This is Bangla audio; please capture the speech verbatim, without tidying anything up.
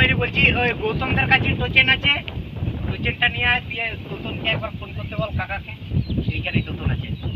রে বলছি ওই গৌতমদার কাছে টোচেন আছে, টোচেনটা নিয়ে আয়, দিয়ে তোতনকে একবার ফোন করতে বল কাকাকে, সেইখানেই তোতন আছে।